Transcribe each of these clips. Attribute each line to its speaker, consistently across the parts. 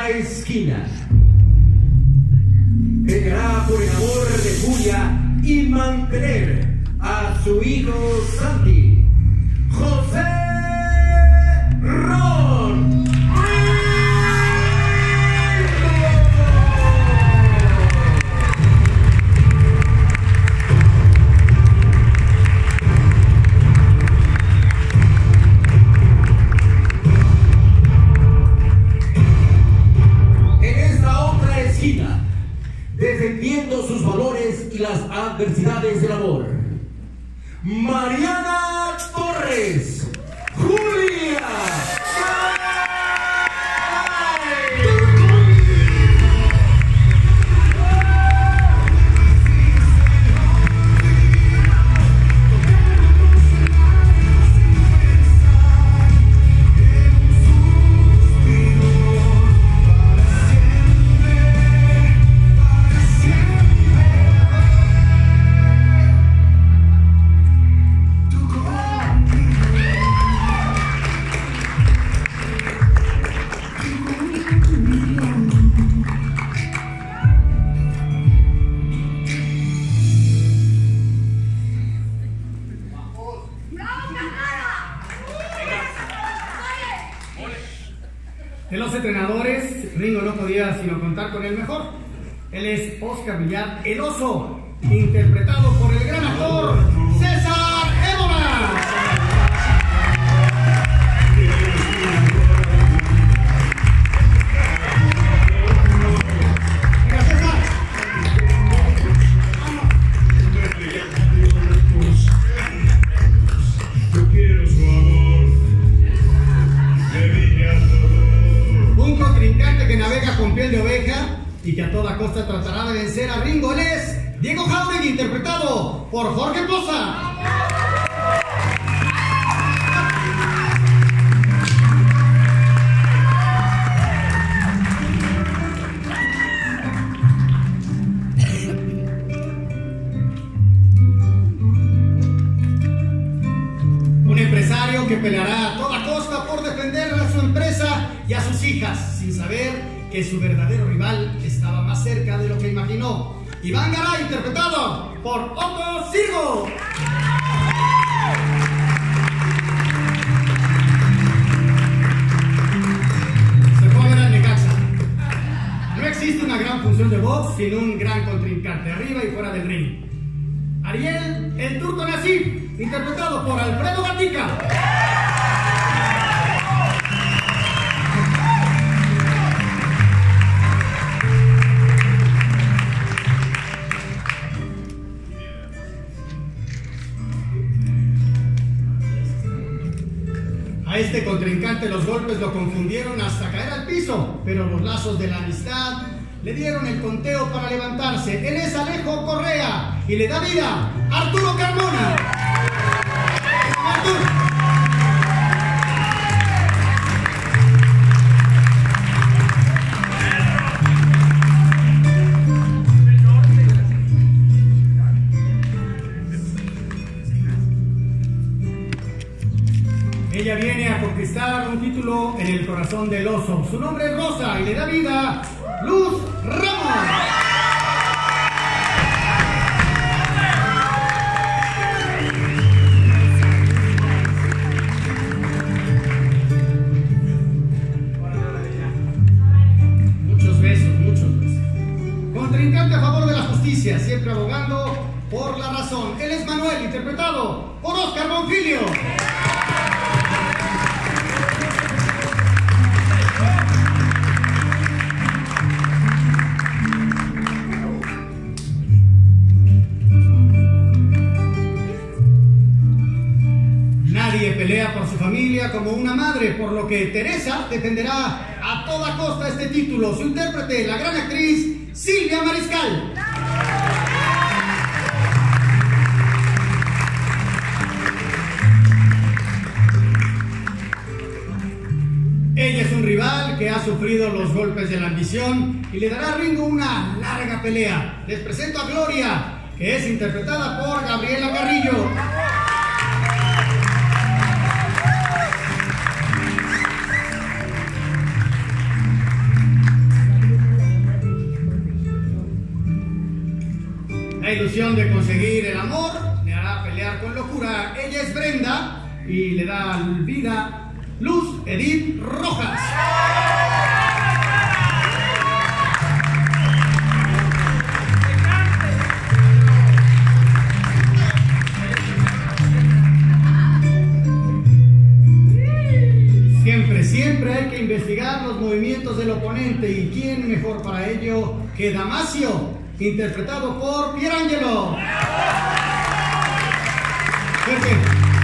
Speaker 1: otra esquina. Peleará por el amor de Julia y mantener a su hijo Santi. José Ron. Defendiendo sus valores y las adversidades del amor, Mariana Torres, Julia.
Speaker 2: De los entrenadores, Ringo no podía sino contar con el mejor. Él es Oscar Villar, el oso, interpretado por el gran actor César Évora. Venga, César.
Speaker 3: Yo quiero su amor.
Speaker 2: Un contrincante que navega con piel de oveja y que a toda costa tratará de vencer a Ringo. Él es Diego Jauregui, interpretado por Jorge Poza. Un empresario que peleará a toda costa por defender a su empresa y a sus hijas, sin saber que su verdadero rival estaba más cerca de lo que imaginó. Iván Garay, interpretado por Otto Sirgo. Se fue a ver al Necaxa. No existe una gran función de box sin un gran contrincante, arriba y fuera del ring. Ariel, el Turco Nasif, interpretado por Alfredo Gatica. A este contrincante los golpes lo confundieron hasta caer al piso, pero los lazos de la amistad le dieron el conteo para levantarse. Él es Alejo Correa y le da vida a Arturo Carmona. Arturo. Ella viene a conquistar un título en el corazón del oso. Su nombre es Rosa y le da vida Luz Ramos. Muchos besos, muchos besos. Contrincante a favor de la justicia, siempre abogando por la razón. Él es Manuel, interpretado por Oscar Bonfilio. Pelea por su familia como una madre, por lo que Teresa defenderá a toda costa este título. Su intérprete, la gran actriz Silvia Mariscal. Ella es un rival que ha sufrido los golpes de la ambición y le dará a Ringo una larga pelea. Les presento a Gloria, que es interpretada por Gabriela Carrillo. La ilusión de conseguir el amor le hará pelear con locura. Ella es Brenda y le da vida Luz Edith Rojas. Siempre hay que investigar los movimientos del oponente, y quién mejor para ello que Damasio, interpretado por Pierangelo. Fuerte.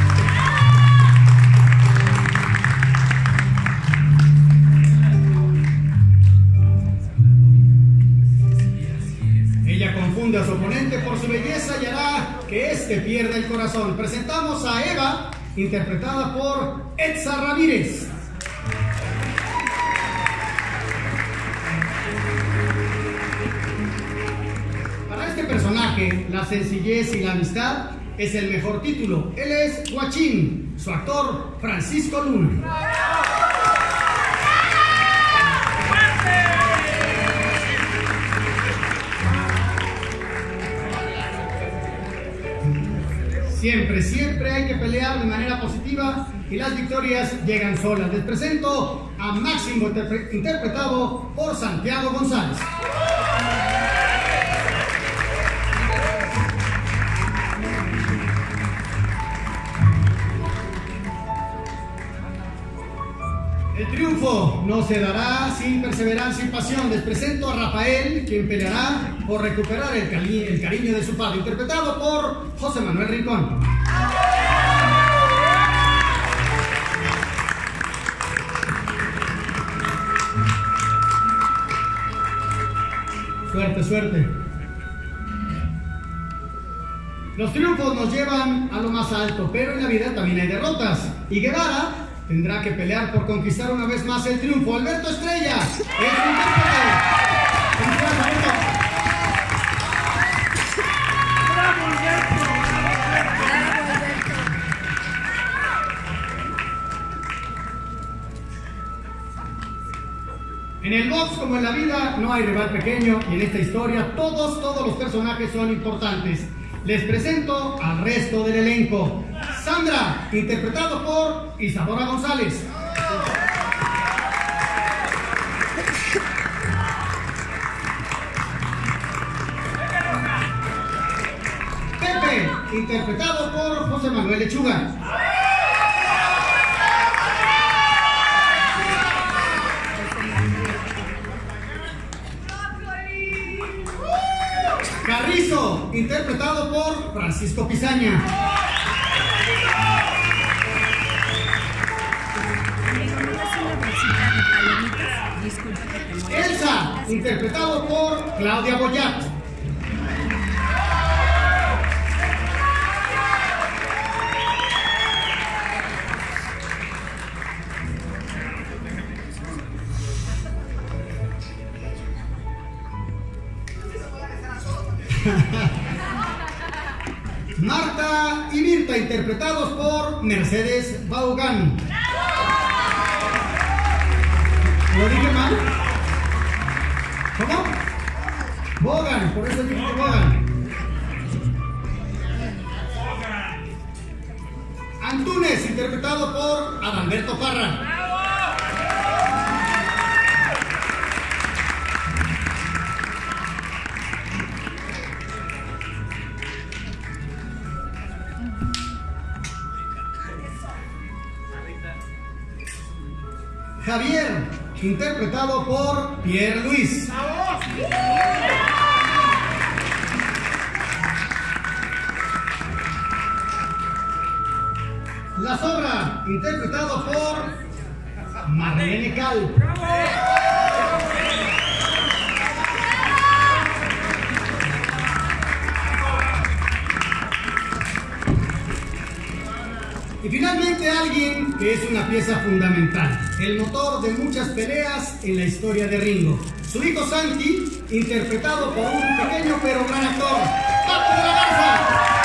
Speaker 2: Ella confunde a su oponente por su belleza y hará que éste pierda el corazón. Presentamos a Eva, interpretada por Etza Ramírez. Para este personaje, la sencillez y la amistad es el mejor título. Él es Guachín, su actor Francisco Luna. Siempre hay que pelear de manera positiva y las victorias llegan solas. Les presento a Máximo, interpretado por Santiago González. El triunfo no se dará sin perseverancia y pasión. Les presento a Rafael, quien peleará por recuperar el cariño de su padre, interpretado por José Manuel Rincón. Suerte. Los triunfos nos llevan a lo más alto, pero en la vida también hay derrotas. Y Guevara tendrá que pelear por conquistar una vez más el triunfo. Alberto Estrella es un intérprete.
Speaker 4: ¡Bravo, Alberto!
Speaker 2: En el box, como en la vida, no hay rival pequeño, y en esta historia todos los personajes son importantes. Les presento al resto del elenco. Sandra, interpretado por Isadora González. Pepe, interpretado por José Manuel Lechuga. Carrizo, interpretado por Francisco Pizaña. Elsa, interpretado por Claudia Boyat. Marta y Mirta, interpretados por Mercedes Vaughan. ¿Lo dije mal? ¿Cómo? Vaughan, por eso dije Vaughan. Antunes, interpretado por Adalberto Parra. Javier, interpretado por Pierre Luis. La Sobra, interpretado por Marlene Cal. Y finalmente alguien que es una pieza fundamental, el motor de muchas peleas en la historia de Ringo. Su hijo Santi, interpretado por un pequeño pero gran actor, Paco de la Garza.